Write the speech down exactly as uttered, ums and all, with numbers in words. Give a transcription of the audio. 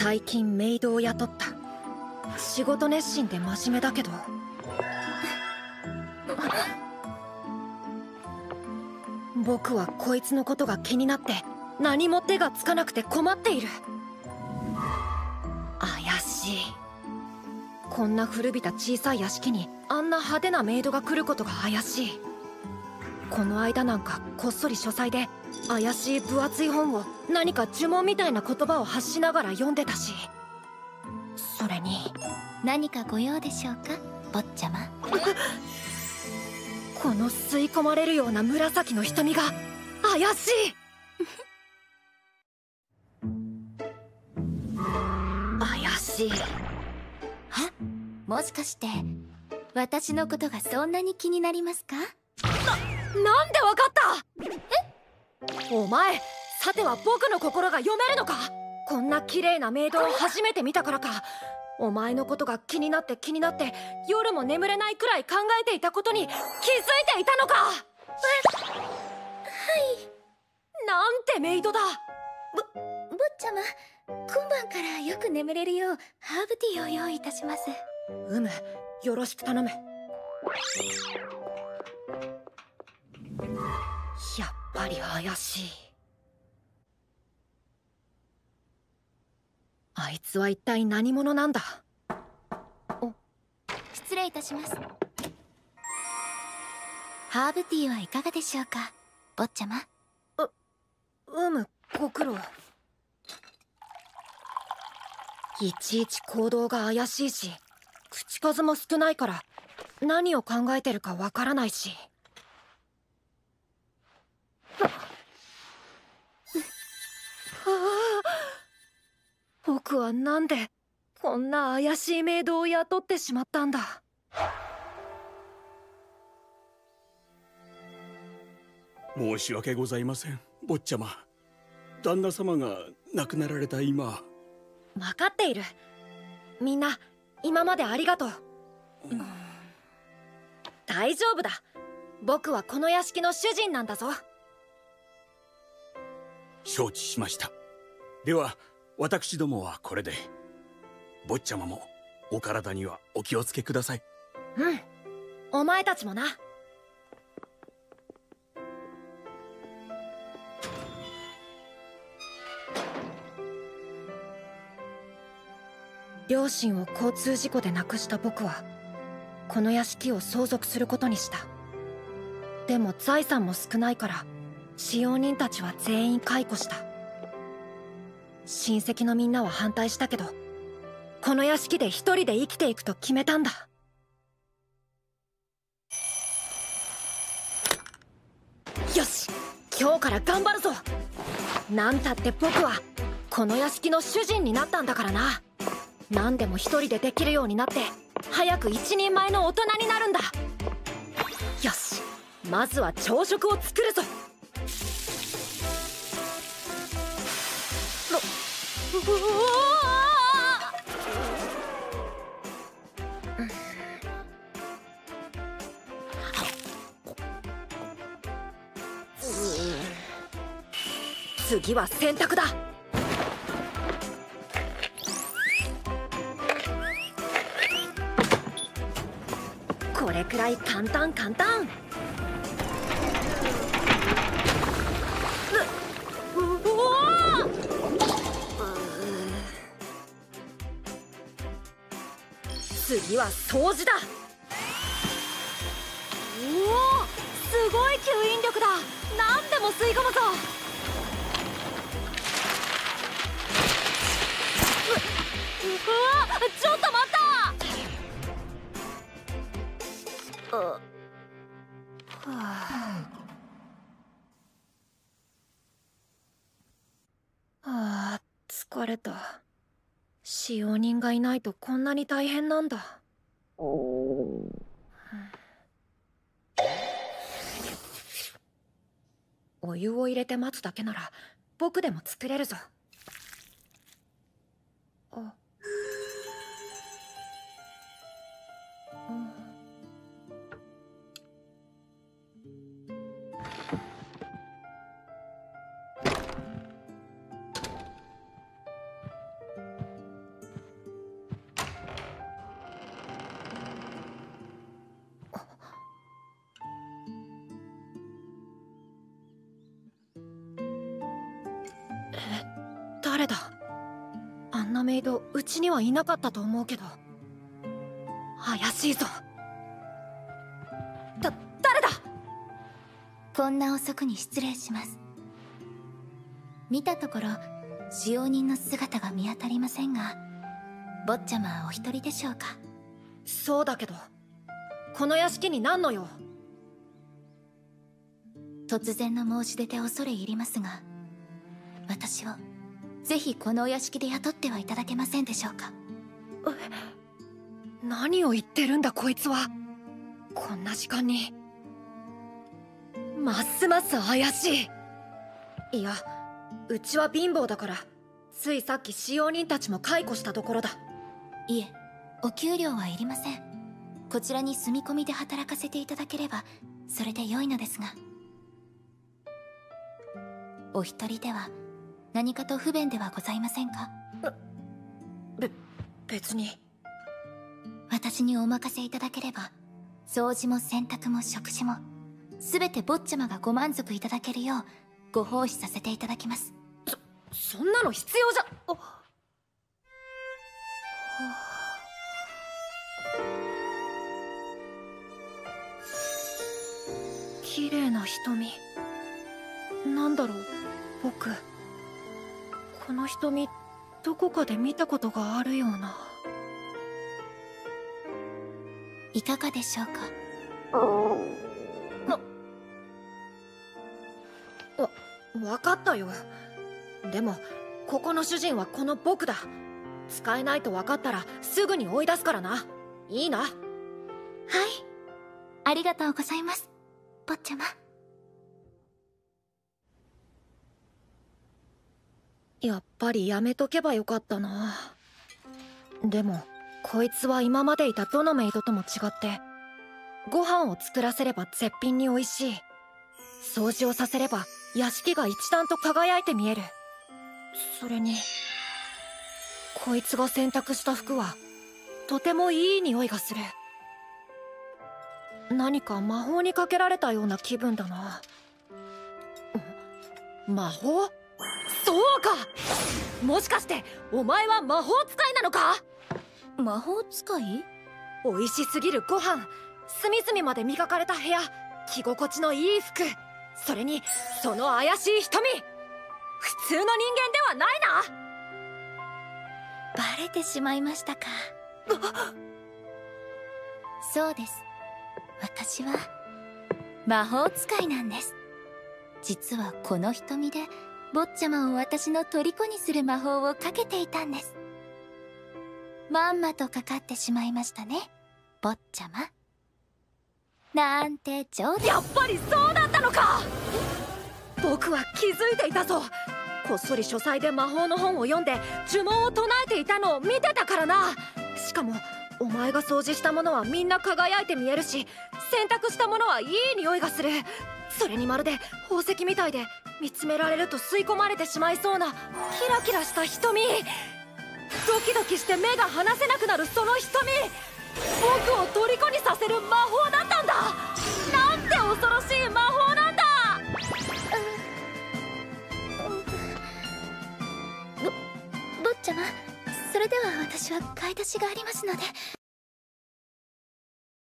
最近メイドを雇った。仕事熱心で真面目だけど、僕はこいつのことが気になって何も手がつかなくて困っている。怪しい。こんな古びた小さい屋敷にあんな派手なメイドが来ることが怪しい。この間なんかこっそり書斎で怪しい分厚い本を何か呪文みたいな言葉を発しながら読んでたし、それに何かご用でしょうか、坊ちゃま。 この吸い込まれるような紫の瞳が怪しい。怪しい。 は？もしかして私のことがそんなに気になりますか？ な、なんでわかった？え？お前、さては僕の心が読めるのか？こんな綺麗なメイドを初めて見たからか、お前のことが気になって気になって夜も眠れないくらい考えていたことに気づいていたのか？ え？はい。 なんてメイドだ。 ぼ、坊ちゃま、今晩からよく眠れるようハーブティーを用意いたします。 うむ、よろしく頼む。やっぱり怪しい。あいつは一体何者なんだ？ お、失礼いたします。ハーブティーはいかがでしょうか、坊ちゃま。 う、うむ、ご苦労。いちいち行動が怪しいし、口数も少ないから何を考えてるかわからないし。僕はなんでこんな怪しいメイドを雇ってしまったんだ。 申し訳ございません、坊ちゃま。旦那様が亡くなられた今。 分かっている。みんな今までありがとう。うん、大丈夫だ。僕はこの屋敷の主人なんだぞ。 承知しました。では私どもはこれで。坊ちゃまもお体にはお気をつけください。 うん、お前たちもな。両親を交通事故で亡くした僕はこの屋敷を相続することにした。でも財産も少ないから使用人たちは全員解雇した。親戚のみんなは反対したけど、この屋敷で一人で生きていくと決めたんだ。よし、今日から頑張るぞ。なんたって僕はこの屋敷の主人になったんだからな。何でも一人でできるようになって早く一人前の大人になるんだ。よし、まずは朝食を作るぞ。うわ次は洗濯だ。これくらい簡単簡単。う、うわ次は掃除だ。おお、すごい吸引力だ。何でも吸い込むぞ。う、うわ、ちょっと待った。あ、はあ、あー、疲れた。使用人がいないとこんなに大変なんだ。お湯を入れて待つだけなら僕でも作れるぞ。あ、 誰だ？あんなメイドうちにはいなかったと思うけど。怪しいぞ。だ誰だ？ こんな遅くに失礼します。見たところ使用人の姿が見当たりませんが、坊ちゃまはお一人でしょうか？ そうだけど、この屋敷に何の用？ 突然の申し出て恐れ入りますが、私をぜひこのお屋敷で雇ってはいただけませんでしょうか？ え、何を言ってるんだこいつは。こんな時間に。ますます怪しい。いや、うちは貧乏だから、ついさっき使用人たちも解雇したところだ。 いえ、お給料はいりません。こちらに住み込みで働かせていただければそれで良いのですが。お一人では何かと不便ではございませんか？ べ、別に。 私にお任せいただければ、掃除も洗濯も食事も全て坊ちゃまがご満足いただけるようご奉仕させていただきます。 そ、そんなの必要じゃ。あ、はあ、綺麗な瞳。なんだろう、僕。この瞳、どこかで見たことがあるような。 いかがでしょうか？ わ、わかったよ。でもここの主人はこの僕だ。使えないと分かったらすぐに追い出すからな。いいな？はい、 ありがとうございます、坊ちゃま。 やっぱりやめとけばよかったな。でもこいつは今までいたどのメイドとも違ってご飯を作らせれば絶品に美味しい、掃除をさせれば屋敷が一段と輝いて見える。それにこいつが洗濯した服はとてもいい匂いがする。何か魔法にかけられたような気分だな。魔法？そうか！もしかしてお前は魔法使いなのか？ 魔法使い？ 美味しすぎるご飯、隅々まで磨かれた部屋、着心地のいい服、それにその怪しい瞳。普通の人間ではないな。 バレてしまいましたか。そうです、私は魔法使いなんです。実はこの瞳で坊ちゃまを私の虜にする魔法をかけていたんです。まんまとかかってしまいましたね、坊ちゃま。なんて冗談。 やっぱりそうだったのか。僕は気づいていたぞ。こっそり書斎で魔法の本を読んで呪文を唱えていたのを見てたからな。しかもお前が掃除したものはみんな輝いて見えるし、洗濯したものはいい匂いがする。それにまるで宝石みたいで見つめられると吸い込まれてしまいそうなキラキラした瞳。ドキドキして目が離せなくなるその瞳、僕を虜にさせる魔法だったんだ。なんて恐ろしい魔法なんだ。 ぼ坊ちゃま、それでは私は買い出しがありますので。